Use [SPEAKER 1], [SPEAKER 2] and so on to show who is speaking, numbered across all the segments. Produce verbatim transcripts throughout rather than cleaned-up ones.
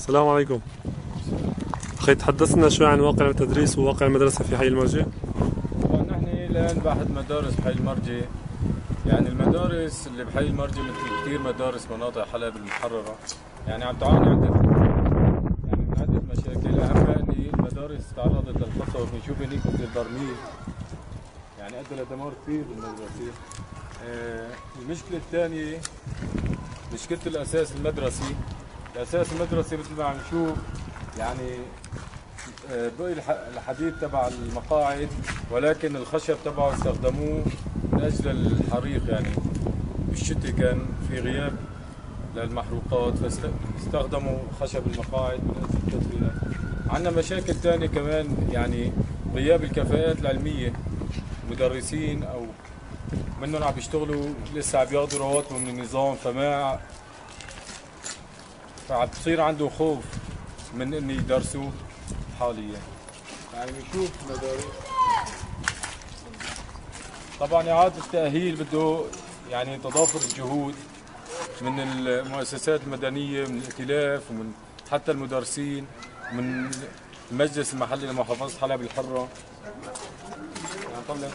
[SPEAKER 1] السلام عليكم. أخي تحدثنا شوي عن واقع التدريس وواقع المدرسة في حي المرجي.
[SPEAKER 2] طبعا نحن الآن بأحد مدارس حي المرجي. يعني المدارس اللي بحي المرجي مثل كثير مدارس مناطق حلب المحررة، يعني عم تعاني عدة يعني من عدة مشاكل، أهمها أن المدارس تعرضت للقصف. بنشوف هنيك مثل البرميل يعني أدى لدمار كثير بالمدرسة. آه المشكلة الثانية مشكلة الأساس المدرسي. الأساس المدرسي مثل ما عم نشوف يعني بقي الحديد تبع المقاعد، ولكن الخشب تبعه استخدموه من أجل الحريق. يعني بالشتاء كان في غياب للمحروقات فاستخدموا خشب المقاعد من أجل التدفئة. عندنا مشاكل ثانية كمان، يعني غياب الكفاءات العلمية. مدرسين أو منهم عم بيشتغلوا لسه عم بياخذوا رواتبهم من النظام، فما فعم بصير عنده خوف من انه يدرسوا حاليا. يعني بنشوف مدارس طبعا اعاده التاهيل بده يعني تضافر الجهود من المؤسسات المدنيه، من الائتلاف ومن حتى المدرسين، من المجلس المحلي لمحافظه حلب الحره. يعني طلع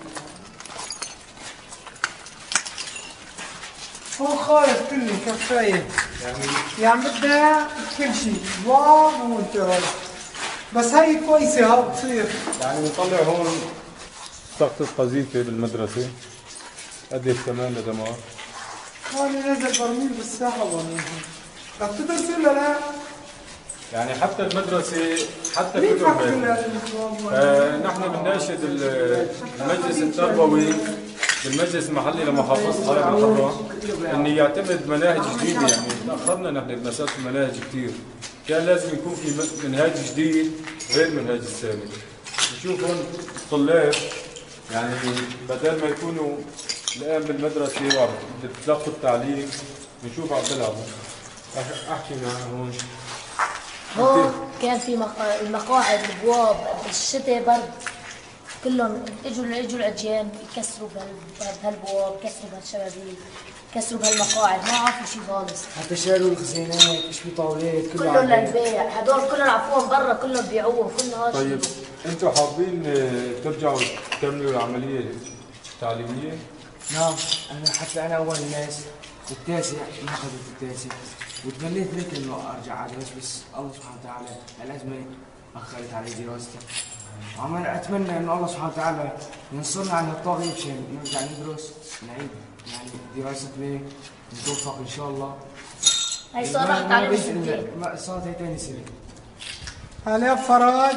[SPEAKER 3] هو خايف كله كفايه يعني يعني بدها كل شيء واو وانتراج، بس هي كويسه ها بتصير.
[SPEAKER 2] يعني بنطلع هون سقط قذيفه بالمدرسه ادت كمان لدمار.
[SPEAKER 3] هون نزل برميل بالساحه برميل. رح تدرس ولا لا؟
[SPEAKER 2] يعني حتى المدرسه حتى كتب آه نحن بنناشد المجلس التربوي بالمجلس المحلي لمحافظة حلب الحرة أن يعتمد مناهج جديدة. يعني تأخرنا نحن بمسألة المناهج كثير، كان لازم يكون في منهاج جديد غير المنهاج السابق. نشوف هون الطلاب يعني بدل ما يكونوا الآن بالمدرسة وعم بتلقوا التعليم بنشوف عم بيلعبوا. أحكي مع هون.
[SPEAKER 4] هون كان في المقاعد البواب بالشتاء برد، كلهم اجوا اجوا الاجيال يكسروا بهالبواب، يكسروا بهالشبابيك، يكسروا بهالمقاعد، ما عرفوا شيء خالص.
[SPEAKER 3] حتى شالوا الخزينات، يشوفوا طاولات،
[SPEAKER 4] كلهم للبيع، هدول كلهم عفوهم برا، كلهم بيعوهم، كلهم هذا.
[SPEAKER 2] طيب انتم حابين ترجعوا تكملوا العمليه التعليميه؟
[SPEAKER 3] نعم، انا حتى انا اول الناس التاسع ما اخذت التاسع، وتمنيت لك انه ارجع ادرس، بس الله سبحانه وتعالى الازمه اخرت علي دراستي. وعمال اتمنى انه الله سبحانه وتعالى ينصرنا عن الطاغيه مشان نرجع ندرس نعيد يعني دراستنا نتوفق ان شاء الله.
[SPEAKER 4] هي صارت تعليم سنتين.
[SPEAKER 3] ما صارت هي ثاني سنه. هلا فرج.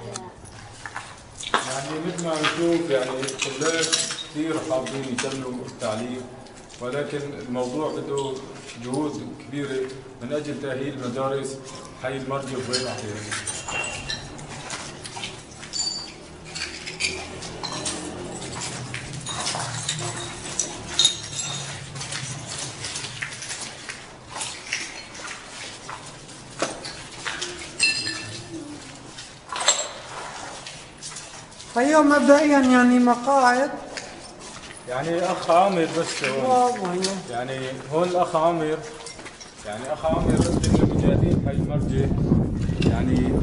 [SPEAKER 2] يعني مثل ما عم نشوف يعني الطلاب كثير حابين يكملوا التعليم، ولكن الموضوع بده جهود كبيره من اجل تاهيل مدارس حي المرجي وغير احياء.
[SPEAKER 3] هيو مبدئيا يعني مقاعد
[SPEAKER 2] يعني اخ عامر بس هون يعني هون الاخ عامر يعني اخ عامر من المجاهدين حي المرجي. يعني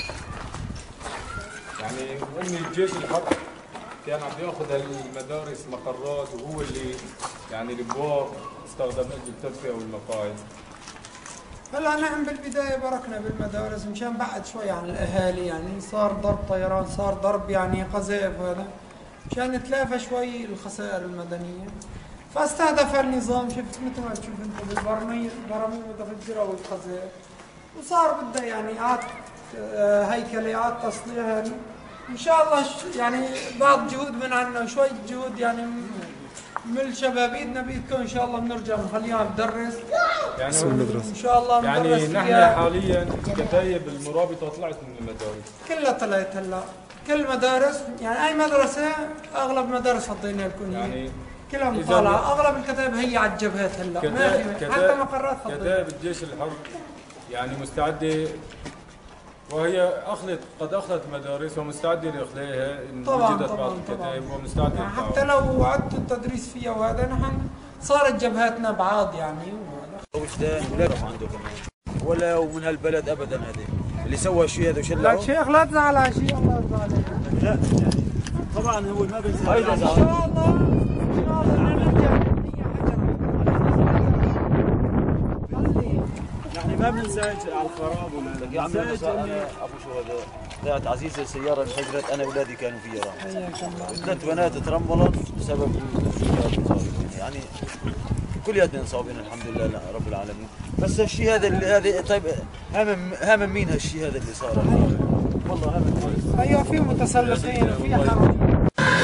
[SPEAKER 2] يعني امي الجيش الحر كان عم ياخذ المدارس مقرات، وهو اللي يعني الابواب استخدم اجل التدفئه والمقاعد.
[SPEAKER 3] هلا نحن بالبدايه بركنا بالمدارس مشان بعد شوي عن الاهالي، يعني صار ضرب طيران، صار ضرب يعني قذائف، وهذا مشان نتلافى شوي الخسائر المدنيه. فاستهدف النظام، شفت مثل ما تشوف انت بالبراميل براميل متفجره والقذائف، وصار بده يعني اعاده هيكله، اعاده تصليح. ان شاء الله يعني بعض جهود من عنا وشويه جهود يعني من الشباب ايدنا بايدكم ان شاء الله بنرجع نخليها تدرس.
[SPEAKER 2] يعني
[SPEAKER 3] ان شاء الله
[SPEAKER 2] يعني نحن حاليا كتايب المرابطه طلعت من المدارس
[SPEAKER 3] كلها، طلعت هلا كل مدارس، يعني اي مدرسه اغلب مدارس فضينا لكم يعني كلها مطالعه، اغلب الكتائب هي على الجبهات هلا ما في حتى مقرات فضينا.
[SPEAKER 2] كتائب الجيش الحر يعني مستعده، وهي اخذت قد اخذت مدارس ومستعده لاخلاءها ان وجدت بعض الكتائب ومستعده
[SPEAKER 3] يعني حتى لو عدت التدريس فيها وهذا نحن صارت جبهاتنا بعاض يعني.
[SPEAKER 5] وجدان ولا عنده كمان ولا ومن هالبلد ابدا. هذا اللي سوى الشيء هذا
[SPEAKER 3] لا
[SPEAKER 5] وشلعه.
[SPEAKER 3] شيخ لا تزعل على شيء، الله يرضى عليك.
[SPEAKER 5] لا يعني طبعا هو ما بينزل.
[SPEAKER 3] ان شاء الله ان شاء الله نرجع للنية حجر.
[SPEAKER 5] يعني ما بننساج على الخراب ولا يا عمي. انا ابو شو هذا ذات عزيزه السياره انفجرت، انا واولادي كانوا فيها راح. ثلاث بنات ترملت بسبب يعني كلياتنا صابين الحمد لله رب العالمين. بس الشيء هذا اللي هذا طيب هم هم مين هالشيء هذا اللي صار؟ والله هم
[SPEAKER 3] ايوه في متسلقين وفي حرامية.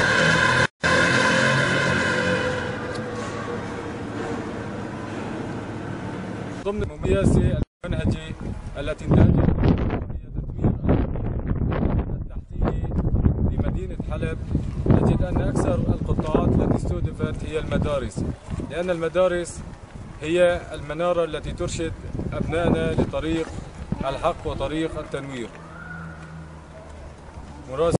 [SPEAKER 2] ضمن المميزة المنهجي التي انتهجت هي تدمير التحتية لمدينة حلب، نجد أن أكثر القطاعات التي استهدفت هي المدارس، لأن المدارس هي المنارة التي ترشد أبنائنا لطريق الحق وطريق التنوير.